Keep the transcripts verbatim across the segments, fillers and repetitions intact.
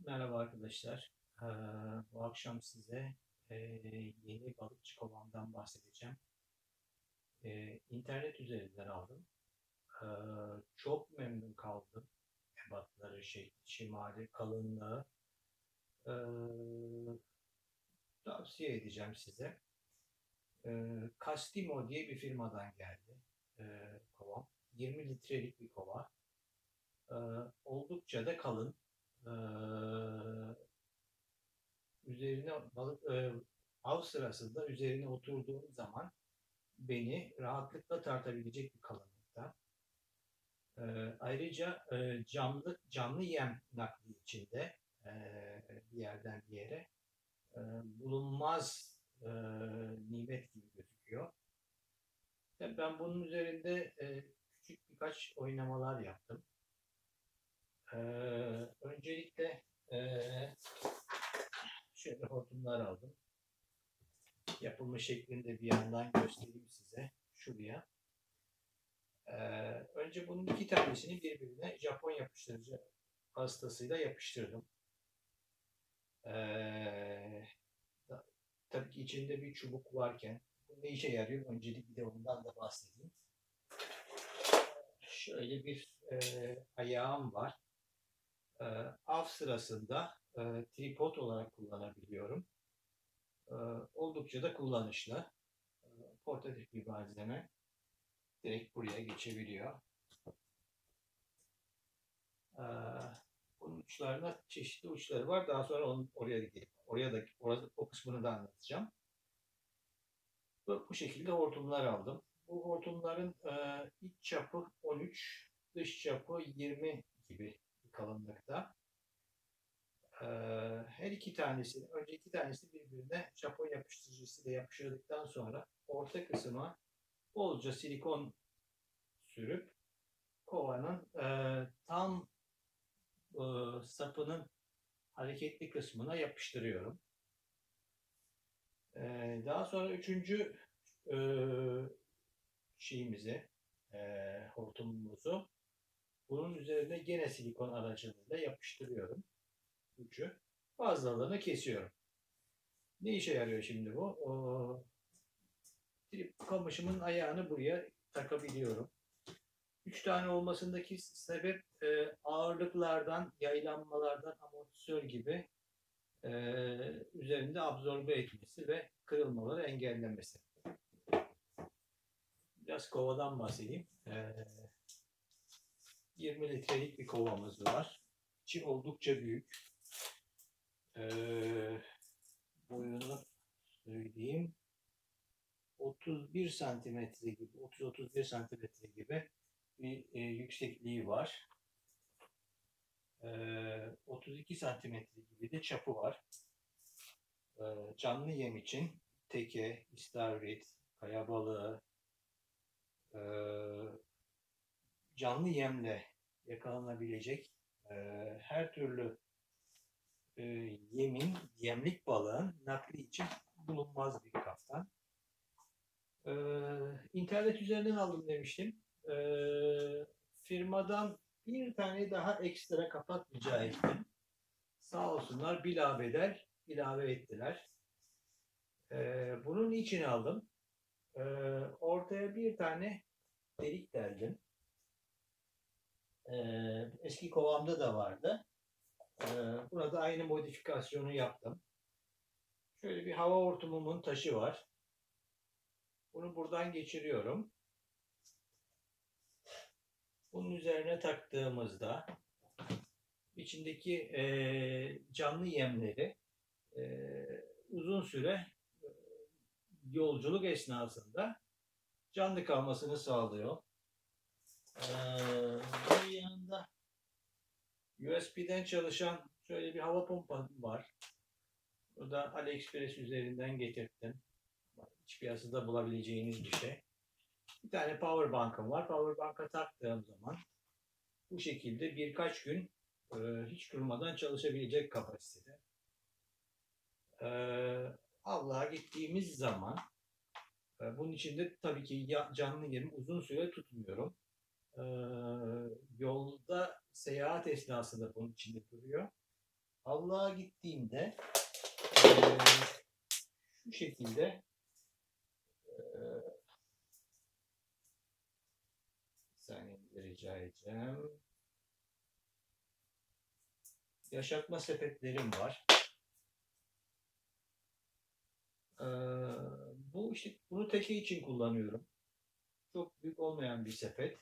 Merhaba arkadaşlar. Ee, bu akşam size e, yeni balıkçı kovamdan bahsedeceğim. Ee, internet üzerinden aldım. Ee, çok memnun kaldım. Ebatları, şey, şimali, kalınlığı. Ee, tavsiye edeceğim size. Ee, Castimo diye bir firmadan geldi ee, kovam. yirmi litrelik bir kova. Ee, oldukça da kalın. Ee, üzerine balık e, av sırasında üzerine oturduğum zaman beni rahatlıkla tartabilecek bir kalınlıkta. E, ayrıca e, canlı canlı yem nakli içinde e, bir yerden bir yere e, bulunmaz e, nimet gibi gözüküyor. Tabii ben bunun üzerinde e, küçük birkaç oynamalar yaptım. E, öncelikle e, şöyle hortumlar aldım. Yapımı şeklinde bir yandan göstereyim size. Şuraya. Ee, önce bunun iki tanesini birbirine Japon yapıştırıcı vasıtasıyla yapıştırdım. Ee, tabii ki içinde bir çubuk varken bu ne işe yarıyor? Öncelikle bir de ondan da bahsedeyim. Şöyle bir e, ayağım var. E, av sırasında e, tripod olarak kullanabiliyorum. E, oldukça da kullanışlı. E, portatif bir malzeme. Direkt buraya geçebiliyor. E, bunun uçlarında çeşitli uçları var. Daha sonra onun, oraya da gelip oraya da orada, o kısmını da anlatacağım. Bu, bu şekilde hortumlar aldım. Bu hortumların e, iç çapı on üç, dış çapı yirmi gibi bir kalınlıkta. E, her iki tanesi, önce iki tanesi birbirine Japon yapıştırıcısıyla yapıştırdıktan sonra orta kısma bolca silikon sürüp kovanın e, tam e, sapının hareketli kısmına yapıştırıyorum. E, daha sonra üçüncü e, şeyimizi, e, hortumumuzu bunun üzerine gene silikon aracılığıyla yapıştırıyorum ucu. Fazlalığını kesiyorum. Ne işe yarıyor şimdi bu? O, trip kamışımın ayağını buraya takabiliyorum. Üç tane olmasındaki sebep e, ağırlıklardan, yaylanmalardan amortisör gibi e, üzerinde absorbe etmesi ve kırılmaları engellemesi. Biraz kovadan bahsedeyim. E, yirmi litrelik bir kovamız var. İçi oldukça büyük. Ee, boyunu söyleyeyim. otuz bir santimetre gibi, otuz otuz bir santimetre gibi bir e, yüksekliği var. Ee, otuz iki santimetre gibi de çapı var. Ee, canlı yem için teke, istavrit, kaya balığı, e, canlı yemle yakalanabilecek e, her türlü e, yemin, yemlik balığın nakli için bulunmaz bir kaftan. Ee, internet üzerinden aldım demiştim. Ee, firmadan bir tane daha ekstra kapak rica ettim. Sağ olsunlar bilabedel ilave ettiler. Ee, bunun için aldım. Ee, ortaya bir tane delik deldim. Ee, eski kovamda da vardı. Ee, burada aynı modifikasyonu yaptım. Şöyle bir hava hortumumun taşı var. Bunu buradan geçiriyorum. Bunun üzerine taktığımızda içindeki e, canlı yemleri e, uzun süre e, yolculuk esnasında canlı kalmasını sağlıyor. E, bunun yanında U S B'den çalışan şöyle bir hava pompam var. Bu da AliExpress üzerinden getirdim. Hiç piyasada bulabileceğiniz bir şey. Bir tane power bank'ım var. Power bank'a taktığım zaman bu şekilde birkaç gün e, hiç durmadan çalışabilecek kapasitede. E, Avluğa gittiğimiz zaman e, bunun içinde tabii ki ya, canlı yerimi uzun süre tutmuyorum. E, yolda seyahat esnasında bunun içinde duruyor. Havluğa gittiğimde e, şu şekilde e, bir saniye rica edeceğim. Yaşatma sepetlerim var. Ee, bu işte bunu teke için kullanıyorum. Çok büyük olmayan bir sepet.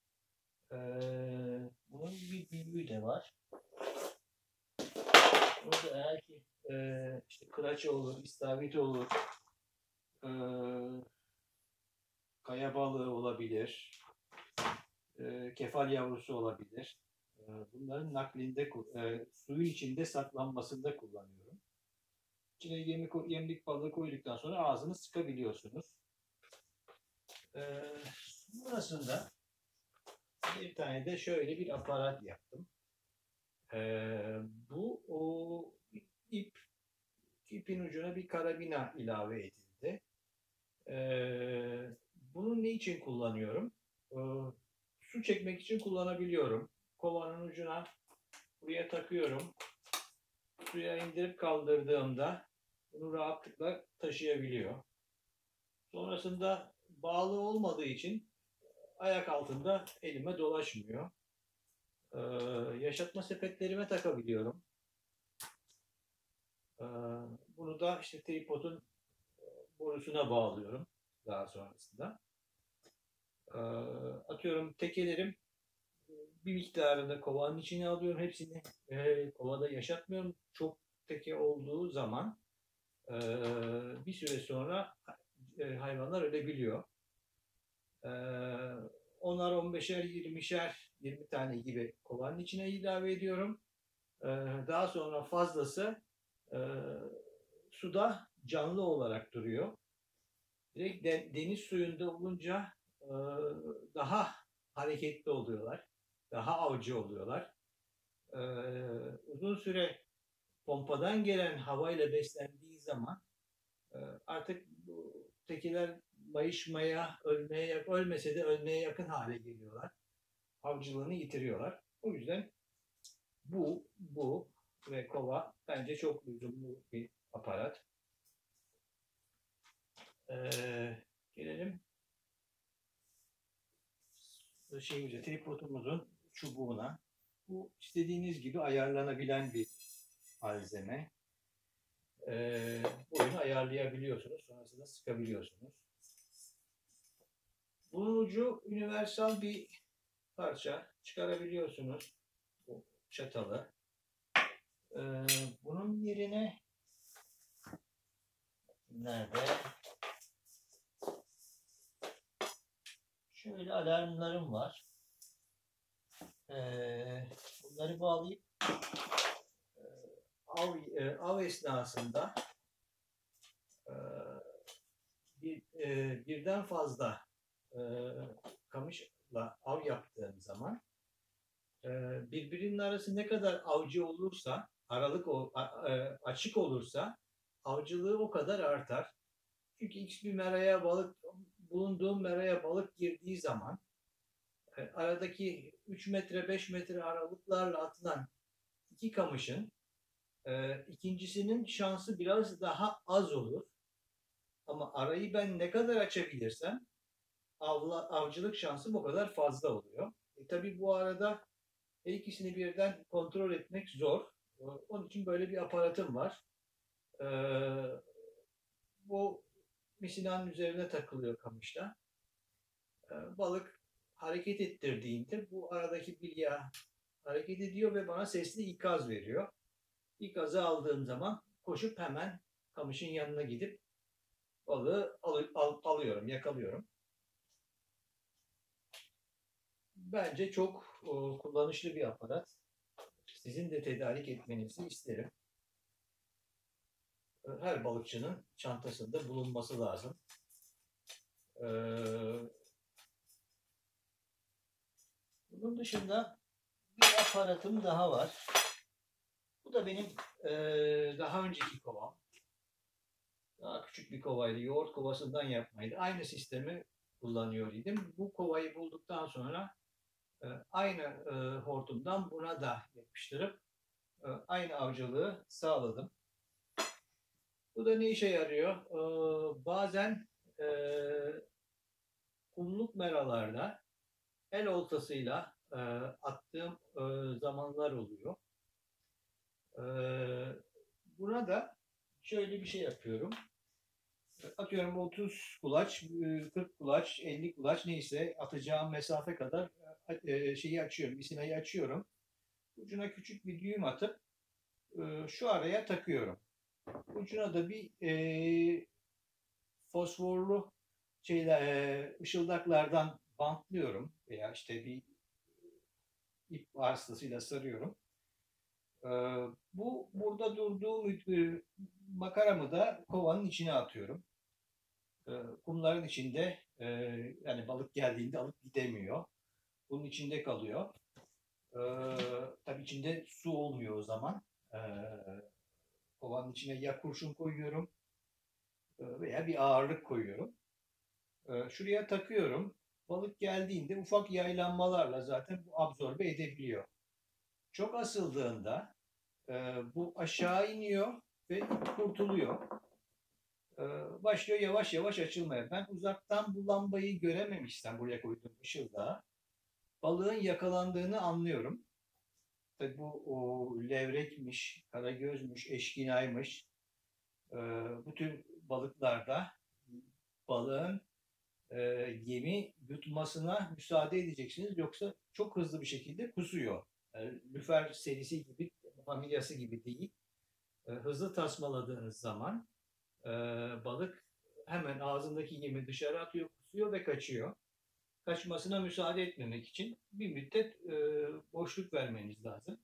Ee, bunun bir büyüğü de var. Burada eğer ki e, işte kıraça olur, istavrit olur, e, kaya balığı olabilir, e, kefal yavrusu olabilir. E, bunların naklinde, e, suyun içinde saklanmasında kullanıyorum. İçine yemi, yemlik balığı koyduktan sonra ağzını sıkabiliyorsunuz. Ee, sonrasında bir tane de şöyle bir aparat yaptım. Ee, bu o ip ipin ucuna bir karabina ilave edildi. Ee, bunu ne için kullanıyorum? Ee, su çekmek için kullanabiliyorum. Kovanın ucuna buraya takıyorum. Suya indirip kaldırdığımda bunu rahatlıkla taşıyabiliyor. Sonrasında bağlı olmadığı için ayak altında elime dolaşmıyor. Ee, yaşatma sepetlerime takabiliyorum. Ee, bunu da işte tripodun borusuna bağlıyorum daha sonrasında. Ee, atıyorum tekelerim bir miktarını kovanın içine alıyorum. Hepsini e, kovada yaşatmıyorum. Çok teke olduğu zaman e, bir süre sonra e, hayvanlar ölebiliyor. E, onlar on beşer, yirmişer, yirmi tane gibi kovanın içine ilave ediyorum. E, daha sonra fazlası e, suda canlı olarak duruyor. Direkt de, deniz suyunda olunca e, daha hareketli oluyorlar. Daha avcı oluyorlar. E, uzun süre pompadan gelen havayla beslendiği zaman e, artık bu tekiler mayışmaya, ölmeye, ölmese de ölmeye yakın hale geliyorlar. Avcılığını yitiriyorlar. O yüzden bu, bu ve kova bence çok lüzumlu bir aparat. Ee, gelelim şeyimize, tripodumuzun çubuğuna. Bu istediğiniz gibi ayarlanabilen bir malzeme. Ee, boyunu ayarlayabiliyorsunuz. Sonrasında sıkabiliyorsunuz. Bunun ucu universal bir parça. Çıkarabiliyorsunuz bu çatalı. Ee, bunun yerine nerede? Şöyle alarmlarım var. Ee, bunları bağlayıp e, av, e, av esnasında e, bir, e, birden fazla e, kamışla av yaptığım zaman e, birbirinin arası ne kadar avcı olursa, aralık o, a, e, açık olursa avcılığı o kadar artar. Çünkü X bir meraya balık, bulunduğum meraya balık girdiği zaman e, aradaki üç metre beş metre aralıklarla atılan iki kamışın e, ikincisinin şansı biraz daha az olur. Ama arayı ben ne kadar açabilirsem avla, avcılık şansım o kadar fazla oluyor. E, tabii bu arada her ikisini birden kontrol etmek zor. E, onun için böyle bir aparatım var. E, bu misinanın üzerine takılıyor kamışta. E, balık hareket ettirdiğinde bu aradaki bilya hareket ediyor ve bana sesli ikaz veriyor. İkazı aldığım zaman koşup hemen kamışın yanına gidip balığı al, al, alıyorum, yakalıyorum. Bence çok o, kullanışlı bir aparat. Sizin de tedarik etmenizi isterim. Her balıkçının çantasında bulunması lazım. Ee, bunun dışında bir aparatım daha var. Bu da benim e, daha önceki kovam. Daha küçük bir kovaydı. Yoğurt kovasından yapmaydı. Aynı sistemi kullanıyor idim. Bu kovayı bulduktan sonra e, aynı e, hortumdan buna da yapıştırıp e, aynı avcılığı sağladım. Bu da ne işe yarıyor? Ee, bazen e, kumluk meralarda el oltasıyla e, attığım e, zamanlar oluyor. E, buna da şöyle bir şey yapıyorum. Atıyorum otuz kulaç, kırk kulaç, elli kulaç neyse atacağım mesafe kadar e, şeyi açıyorum, misinayı açıyorum. Ucuna küçük bir düğüm atıp e, şu araya takıyorum. Ucuna da bir e, fosforlu şeyler, e, ışıldaklardan bantlıyorum veya işte bir ip vasıtasıyla sarıyorum. E, bu burada durduğu e, makaramı da kovanın içine atıyorum. E, kumların içinde e, yani balık geldiğinde alıp gidemiyor. Bunun içinde kalıyor. E, tabii içinde su olmuyor o zaman. E, kovanın içine ya kurşun koyuyorum e, veya bir ağırlık koyuyorum. E, şuraya takıyorum. Balık geldiğinde ufak yaylanmalarla zaten bu absorbe edebiliyor. Çok asıldığında e, bu aşağı iniyor ve ip kurtuluyor. E, başlıyor yavaş yavaş açılmaya. Ben uzaktan bu lambayı görememişsem buraya koyduğum ışıldağı balığın yakalandığını anlıyorum. Tabii bu o, levrekmiş, karagözmüş, eşkinaymış. E, bu tür balıklarda balığın e, yemi yutmasına müsaade edeceksiniz. Yoksa çok hızlı bir şekilde kusuyor. E, lüfer serisi gibi, familyası gibi değil. E, hızlı tasmaladığınız zaman e, balık hemen ağzındaki yemi dışarı atıyor, kusuyor ve kaçıyor. Kaçmasına müsaade etmemek için bir müddet e, boşluk vermeniz lazım.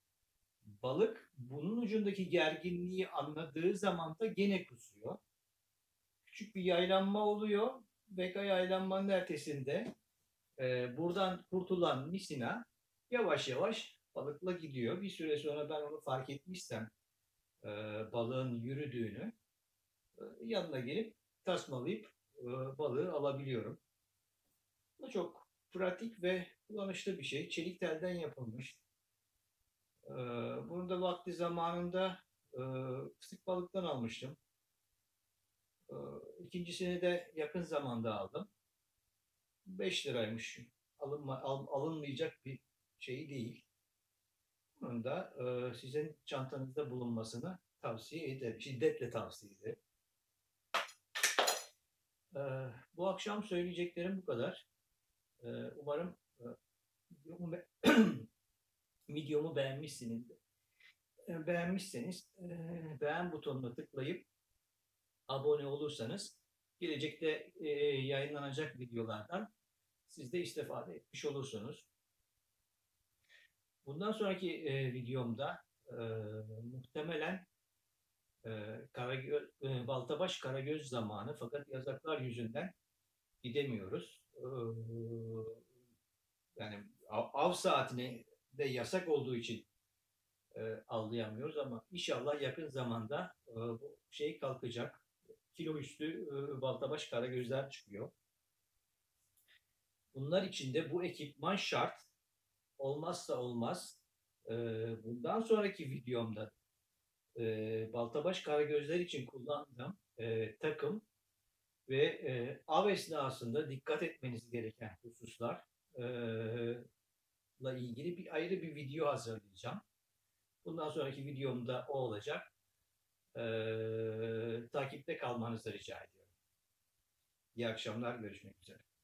Balık bunun ucundaki gerginliği anladığı zaman da gene kusuyor. Küçük bir yaylanma oluyor. Beka yaylanmanın ertesinde e, buradan kurtulan misina yavaş yavaş balıkla gidiyor. Bir süre sonra ben onu fark etmişsem e, balığın yürüdüğünü e, yanına gelip tasmalayıp e, balığı alabiliyorum. Bu çok pratik ve kullanışlı bir şey. Çelik telden yapılmış. E, bunu da vakti zamanında e, fıstık balıktan almıştım. E, ikincisini de yakın zamanda aldım. beş liraymış. Alınma, al, alınmayacak bir şey değil. Bunun da e, sizin çantanızda bulunmasını tavsiye ederim. Şiddetle tavsiye ederim. E, bu akşam söyleyeceklerim bu kadar. E, umarım e, videomu, be videomu beğenmişsiniz. E, beğenmişseniz e, beğen butonuna tıklayıp abone olursanız gelecekte e, yayınlanacak videolardan siz de istifade etmiş olursunuz. Bundan sonraki e, videomda e, muhtemelen e, Karagöz, e, Baltabaş Karagöz zamanı fakat yasaklar yüzünden gidemiyoruz. E, yani av, av saatine de yasak olduğu için e, avlayamıyoruz ama inşallah yakın zamanda e, bu şey kalkacak. Kilo üstü e, Baltabaş Karagözler çıkıyor. Bunlar için de bu ekipman şart. Olmazsa olmaz. E, bundan sonraki videomda e, Baltabaş Karagözler için kullandığım e, takım ve e, av esnasında dikkat etmeniz gereken hususlar e, ile ilgili bir ayrı bir video hazırlayacağım. Bundan sonraki videomda o olacak. E, takipte kalmanızı rica ediyorum. İyi akşamlar, görüşmek üzere.